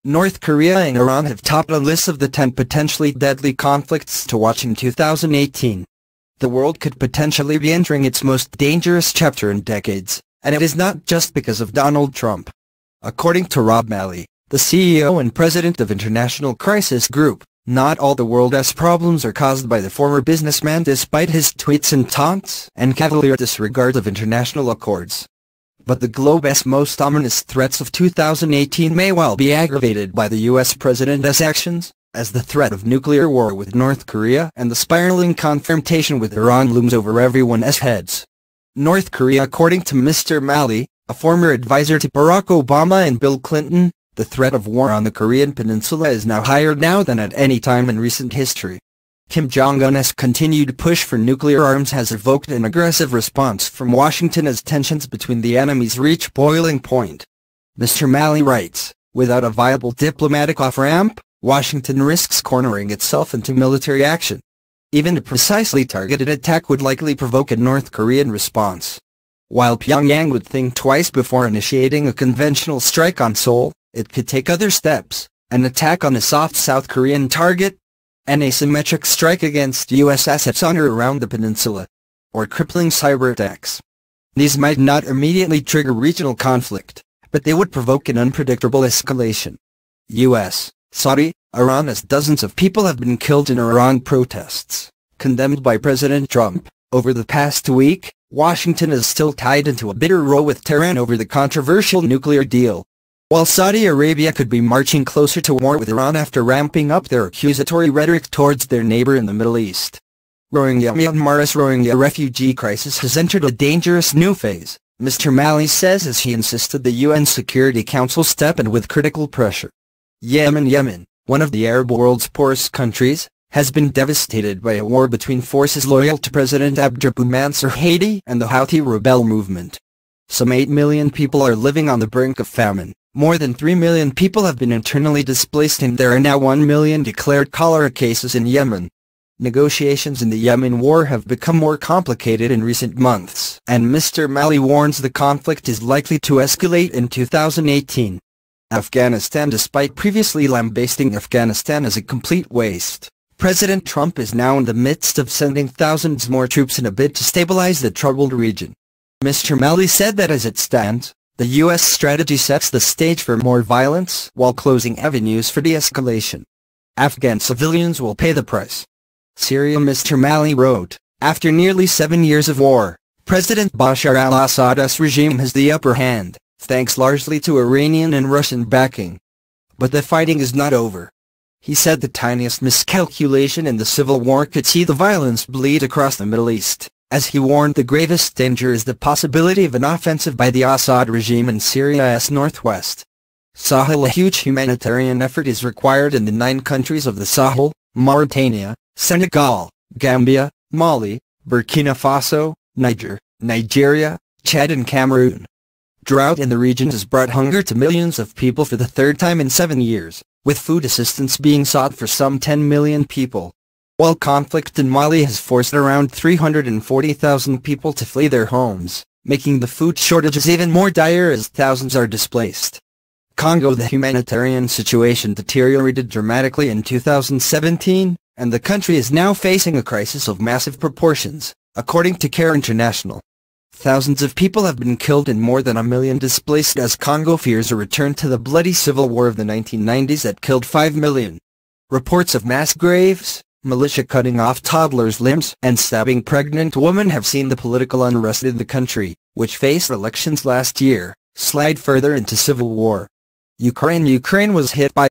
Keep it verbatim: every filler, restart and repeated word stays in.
North Korea and Iran have topped a list of the ten potentially deadly conflicts to watch in two thousand eighteen. The world could potentially be entering its most dangerous chapter in decades, and it is not just because of Donald Trump. According to Rob Malley, the C E O and president of International Crisis Group, not all the world's problems are caused by the former businessman despite his tweets and taunts and cavalier disregard of international accords. But the globe's most ominous threats of two thousand eighteen may well be aggravated by the U S president's actions, as the threat of nuclear war with North Korea and the spiraling confrontation with Iran looms over everyone's heads. North Korea. According to Mr Malley, a former advisor to Barack Obama and Bill Clinton, the threat of war on the Korean Peninsula is now higher now than at any time in recent history. Kim Jong-un's continued push for nuclear arms has evoked an aggressive response from Washington as tensions between the enemies reach boiling point. Mr Malley writes, without a viable diplomatic off-ramp, Washington risks cornering itself into military action. Even a precisely targeted attack would likely provoke a North Korean response. While Pyongyang would think twice before initiating a conventional strike on Seoul, it could take other steps, an attack on a soft South Korean target, an asymmetric strike against U S assets on or around the peninsula, or crippling cyber attacks. These might not immediately trigger regional conflict, but they would provoke an unpredictable escalation. U S, Saudi, Iran. As dozens of people have been killed in Iran protests, condemned by President Trump, over the past week, Washington is still tied into a bitter row with Tehran over the controversial nuclear deal. While Saudi Arabia could be marching closer to war with Iran after ramping up their accusatory rhetoric towards their neighbor in the Middle East. Rohingya Myanmar's Rohingya refugee crisis has entered a dangerous new phase, Mr Malley says as he insisted the U N Security Council step in with critical pressure. Yemen Yemen, one of the Arab world's poorest countries, has been devastated by a war between forces loyal to President Abdrabbuh Mansur Hadi and the Houthi rebel movement. Some eight million people are living on the brink of famine. More than three million people have been internally displaced and there are now one million declared cholera cases in Yemen. Negotiations in the Yemen war have become more complicated in recent months, and Mr Malley warns the conflict is likely to escalate in two thousand eighteen. Afghanistan. Despite previously lambasting Afghanistan as a complete waste, President Trump is now in the midst of sending thousands more troops in a bid to stabilize the troubled region. Mr Malley said that as it stands, the U S strategy sets the stage for more violence while closing avenues for de-escalation. Afghan civilians will pay the price. Syria. Mr Malley wrote, after nearly seven years of war, President Bashar al-Assad's regime has the upper hand, thanks largely to Iranian and Russian backing. But the fighting is not over. He said the tiniest miscalculation in the civil war could see the violence bleed across the Middle East, as he warned the gravest danger is the possibility of an offensive by the Assad regime in Syria's northwest. Sahel. A huge humanitarian effort is required in the nine countries of the Sahel: Mauritania, Senegal, Gambia, Mali, Burkina Faso, Niger, Nigeria, Chad and Cameroon. Drought in the region has brought hunger to millions of people for the third time in seven years, with food assistance being sought for some ten million people. While conflict in Mali has forced around three hundred forty thousand people to flee their homes, making the food shortages even more dire as thousands are displaced. Congo. The humanitarian situation deteriorated dramatically in two thousand seventeen, and the country is now facing a crisis of massive proportions, according to Care International. Thousands of people have been killed and more than a million displaced as Congo fears a return to the bloody civil war of the nineteen nineties that killed five million. Reports of mass graves, militia cutting off toddlers' limbs, and stabbing pregnant women have seen the political unrest in the country, which faced elections last year, slide further into civil war. Ukraine. Ukraine was hit by